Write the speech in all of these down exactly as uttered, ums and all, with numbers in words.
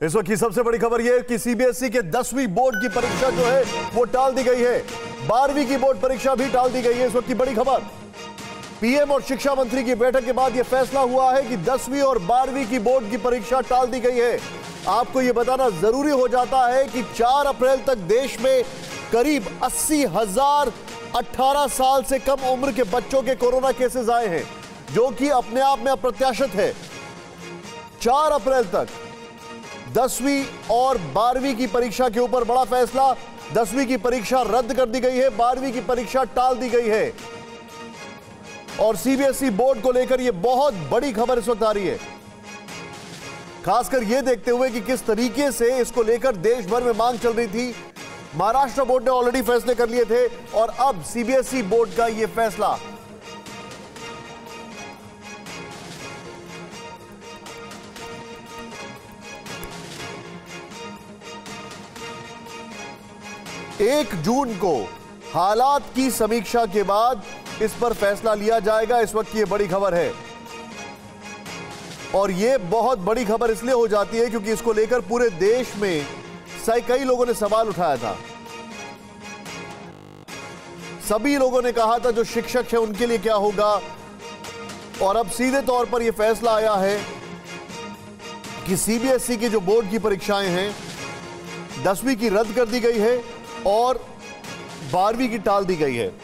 इस वक्त की सबसे बड़ी खबर यह है कि सीबीएसई के दसवीं बोर्ड की परीक्षा जो है वो टाल दी गई है। बारहवीं की बोर्ड परीक्षा भी टाल दी गई है। इस वक्त की बड़ी खबर, पीएम और शिक्षा मंत्री की बैठक के बाद यह फैसला हुआ है कि दसवीं और बारहवीं की बोर्ड की परीक्षा टाल दी गई है। आपको यह बताना जरूरी हो जाता है कि चार अप्रैल तक देश में करीब अस्सी हजार अठारह साल से कम उम्र के बच्चों के कोरोना केसेस आए हैं, जो कि अपने आप में अप्रत्याशित है। चार अप्रैल तक दसवीं और बारहवीं की परीक्षा के ऊपर बड़ा फैसला। दसवीं की परीक्षा रद्द कर दी गई है, बारहवीं की परीक्षा टाल दी गई है। और सीबीएसई बोर्ड को लेकर यह बहुत बड़ी खबर इस वक्त आ रही है, खासकर यह देखते हुए कि किस तरीके से इसको लेकर देश भर में मांग चल रही थी। महाराष्ट्र बोर्ड ने ऑलरेडी फैसले कर लिए थे और अब सीबीएसई बोर्ड का यह फैसला। एक जून को हालात की समीक्षा के बाद इस पर फैसला लिया जाएगा। इस वक्त की यह बड़ी खबर है और यह बहुत बड़ी खबर इसलिए हो जाती है क्योंकि इसको लेकर पूरे देश में कई लोगों ने सवाल उठाया था। सभी लोगों ने कहा था जो शिक्षक है उनके लिए क्या होगा, और अब सीधे तौर पर यह फैसला आया है कि सीबीएसई की जो बोर्ड की परीक्षाएं हैं दसवीं की रद्द कर दी गई है और बारहवीं की टाल दी गई है।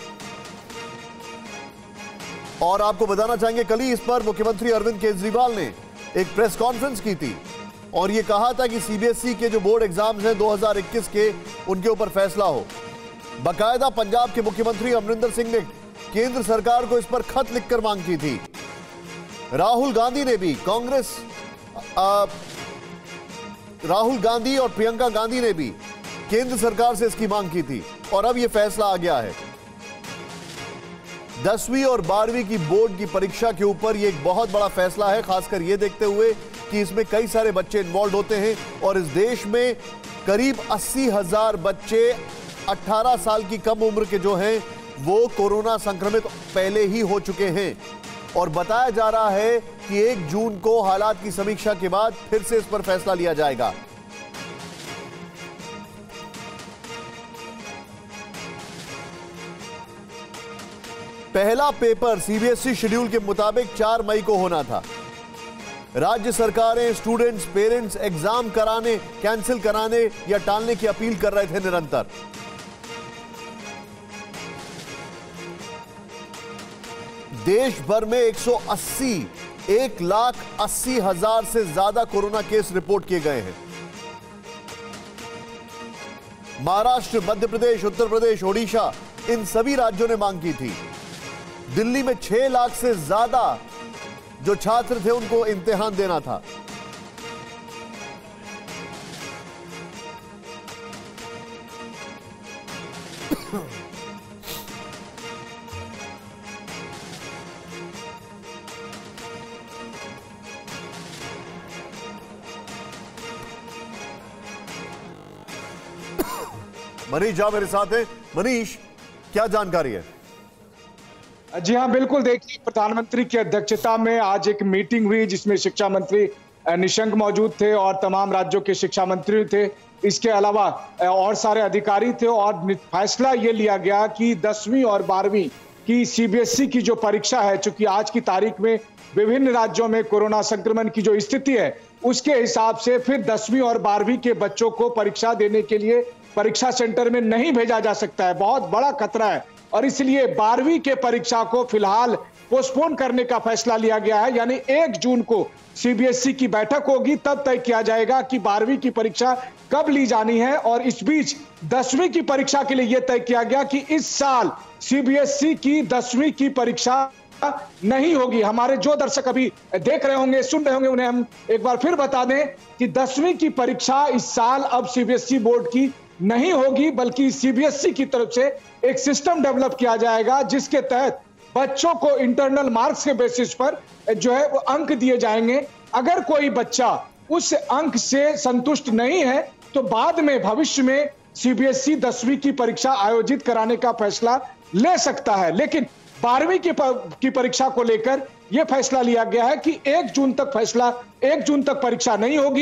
और आपको बताना चाहेंगे, कल ही इस पर मुख्यमंत्री अरविंद केजरीवाल ने एक प्रेस कॉन्फ्रेंस की थी और यह कहा था कि सीबीएसई के जो बोर्ड एग्जाम्स हैं दो हज़ार इक्कीस के, उनके ऊपर फैसला हो। बाकायदा पंजाब के मुख्यमंत्री अमरिंदर सिंह ने केंद्र सरकार को इस पर खत लिखकर मांग की थी। राहुल गांधी ने भी कांग्रेस आ, राहुल गांधी और प्रियंका गांधी ने भी केंद्र सरकार से इसकी मांग की थी और अब यह फैसला आ गया है। दसवीं और बारहवीं की बोर्ड की परीक्षा के ऊपर यह एक बहुत बड़ा फैसला है, खासकर यह देखते हुए कि इसमें कई सारे बच्चे इन्वॉल्व होते हैं और इस देश में करीब अस्सी हजार बच्चे अठारह साल की कम उम्र के जो हैं वो कोरोना संक्रमित पहले ही हो चुके हैं। और बताया जा रहा है कि एक जून को हालात की समीक्षा के बाद फिर से इस पर फैसला लिया जाएगा। पहला पेपर सीबीएसई शेड्यूल के मुताबिक चार मई को होना था। राज्य सरकारें स्टूडेंट्स, पेरेंट्स एग्जाम कराने, कैंसिल कराने या टालने की अपील कर रहे थे निरंतर। देश भर में एक सौ अस्सी एक लाख अस्सी हजार से ज्यादा कोरोना केस रिपोर्ट किए गए हैं। महाराष्ट्र, मध्य प्रदेश, उत्तर प्रदेश, ओडिशा, इन सभी राज्यों ने मांग की थी। दिल्ली में छह लाख से ज्यादा जो छात्र थे उनको इम्तिहान देना था। मनीष झा मेरे साथ है। मनीष, क्या जानकारी है? जी हाँ, बिल्कुल। देखिए, प्रधानमंत्री की अध्यक्षता में आज एक मीटिंग हुई जिसमें शिक्षा मंत्री निशंक मौजूद थे और तमाम राज्यों के शिक्षा मंत्री थे। इसके अलावा और सारे अधिकारी थे और फैसला ये लिया गया कि दसवीं और बारहवीं की सीबीएसई की जो परीक्षा है, चूंकि आज की तारीख में विभिन्न राज्यों में कोरोना संक्रमण की जो स्थिति है उसके हिसाब से फिर दसवीं और बारहवीं के बच्चों को परीक्षा देने के लिए परीक्षा सेंटर में नहीं भेजा जा सकता है। बहुत बड़ा खतरा है और इसलिए बारहवीं के परीक्षा को फिलहाल पोस्टपोन करने का फैसला लिया गया है। यानी एक जून को सीबीएसई की बैठक होगी, तब तय किया जाएगा कि बारहवीं की परीक्षा कब ली जानी है। और इस बीच दसवीं की परीक्षा के लिए यह तय किया गया कि इस साल सीबीएसई की दसवीं की परीक्षा नहीं होगी। हमारे जो दर्शक अभी देख रहे होंगे, सुन रहे होंगे, उन्हें हम एक बार फिर बता दें कि दसवीं की परीक्षा इस साल अब सीबीएसई बोर्ड की नहीं होगी, बल्कि सीबीएसई की तरफ से एक सिस्टम डेवलप किया जाएगा जिसके तहत बच्चों को इंटरनल मार्क्स के बेसिस पर जो है वो अंक दिए जाएंगे। अगर कोई बच्चा उस अंक से संतुष्ट नहीं है तो बाद में भविष्य में सीबीएसई दसवीं की परीक्षा आयोजित कराने का फैसला ले सकता है। लेकिन बारहवीं की, की परीक्षा को लेकर यह फैसला लिया गया है कि एक जून तक फैसला एक जून तक परीक्षा नहीं होगी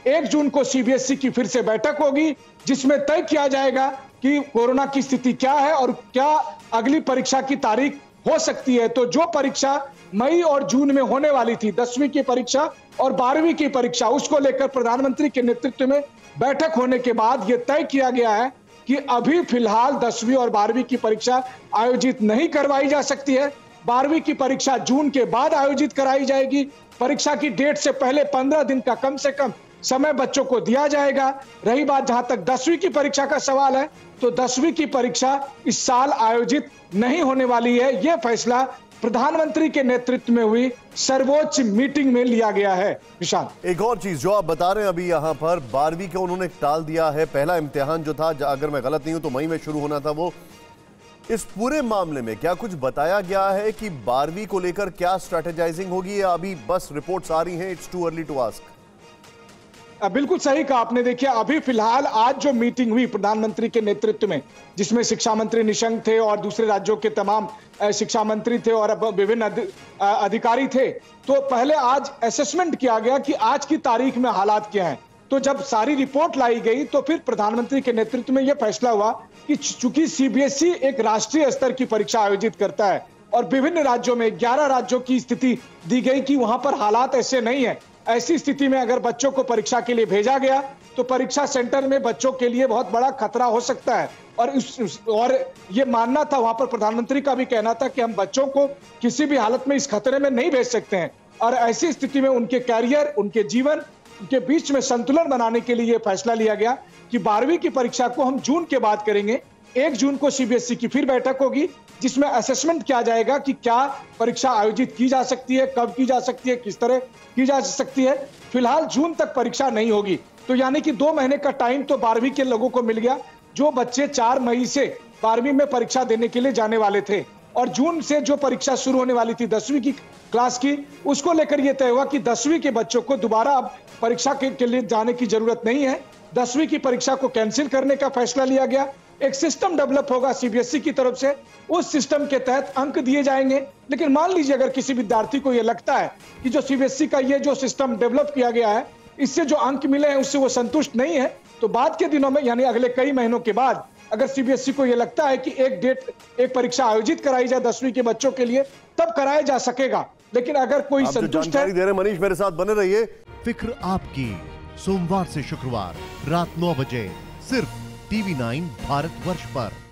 एक जून को सीबीएसई की फिर से बैठक होगी, जिसमें तय किया जाएगा कि कोरोना की स्थिति क्या है और क्या अगली परीक्षा की तारीख हो सकती है। तो जो परीक्षा मई और जून में होने वाली थी, दसवीं की परीक्षा और बारहवीं की परीक्षा, उसको लेकर प्रधानमंत्री के नेतृत्व में बैठक होने के बाद यह तय किया गया है कि अभी फिलहाल दसवीं और बारहवीं की परीक्षा आयोजित नहीं करवाई जा सकती है। बारहवीं की परीक्षा जून के बाद आयोजित कराई जाएगी। परीक्षा की डेट से पहले पंद्रह दिन का कम से कम समय बच्चों को दिया जाएगा। रही बात जहां तक दसवीं की परीक्षा का सवाल है, तो दसवीं की परीक्षा इस साल आयोजित नहीं होने वाली है। यह फैसला प्रधानमंत्री के नेतृत्व में हुई सर्वोच्च मीटिंग में लिया गया है। निशांत, एक और चीज जो आप बता रहे हैं अभी यहां पर, बारहवीं का उन्होंने टाल दिया है। पहला इम्तिहान जो था, अगर मैं गलत नहीं हूं तो मई में शुरू होना था, वो इस पूरे मामले में क्या कुछ बताया गया है कि बारहवीं को लेकर क्या स्ट्रेटेजाइजिंग होगी, या अभी बस रिपोर्ट्स आ रही हैं, it's too early to ask? बिल्कुल सही कहा आपने। देखिए, अभी फिलहाल आज जो मीटिंग हुई प्रधानमंत्री के नेतृत्व में, जिसमें शिक्षा मंत्री निशंक थे और दूसरे राज्यों के तमाम शिक्षा मंत्री थे और विभिन्न अधिकारी थे, तो पहले आज असेसमेंट किया गया कि आज की तारीख में हालात क्या हैं। तो जब सारी रिपोर्ट लाई गई तो फिर प्रधानमंत्री के नेतृत्व में यह फैसला हुआ कि चूंकि सीबीएसई एक राष्ट्रीय स्तर की परीक्षा आयोजित करता है और विभिन्न राज्यों में ग्यारह राज्यों की स्थिति दी गई कि वहां पर हालात ऐसे नहीं है, ऐसी स्थिति में अगर बच्चों को परीक्षा के लिए भेजा गया तो परीक्षा सेंटर में बच्चों के लिए बहुत बड़ा खतरा हो सकता है। और उस, उस और ये मानना था, वहां पर प्रधानमंत्री का भी कहना था कि हम बच्चों को किसी भी हालत में इस खतरे में नहीं भेज सकते हैं। और ऐसी स्थिति में उनके कैरियर, उनके जीवन के बीच में संतुलन बनाने के लिए यह फैसला लिया गया कि बारहवीं की परीक्षा को हम जून के बाद करेंगे। एक जून को सीबीएसई की फिर बैठक होगी, जिसमें असेसमेंट किया जाएगा कि क्या परीक्षा आयोजित की जा सकती है, कब की जा सकती है, किस तरह की जा सकती है। फिलहाल जून तक परीक्षा नहीं होगी, तो यानी कि दो महीने का टाइम तो बारहवीं के लोगों को मिल गया। जो बच्चे चार मई से बारहवीं में परीक्षा देने के लिए जाने वाले थे, और जून से जो परीक्षा शुरू होने वाली थी दसवीं की क्लास की, उसको लेकर यह तय हुआ कि दसवीं के बच्चों को दोबारा अब परीक्षा के, के लिए जाने की जरूरत नहीं है। दसवीं की परीक्षा को कैंसिल करने का फैसला लिया गया। एक सिस्टम डेवलप होगा सीबीएसई की तरफ से, उस सिस्टम के तहत अंक दिए जाएंगे। लेकिन मान लीजिए अगर किसी विद्यार्थी को यह लगता है कि जो सीबीएसई का ये जो सिस्टम डेवलप किया गया है, इससे जो अंक मिले हैं उससे वो संतुष्ट नहीं है, तो बाद के दिनों में यानी अगले कई महीनों के बाद अगर सीबीएसई को यह लगता है कि एक डेट, एक परीक्षा आयोजित कराई जाए दसवीं के बच्चों के लिए, तब कराया जा सकेगा। लेकिन अगर कोई संतुष्ट है, दे रहे मनीष, मेरे साथ बने रहिए। फिक्र आपकी, सोमवार से शुक्रवार रात नौ बजे सिर्फ टीवी नाइन भारतवर्ष पर।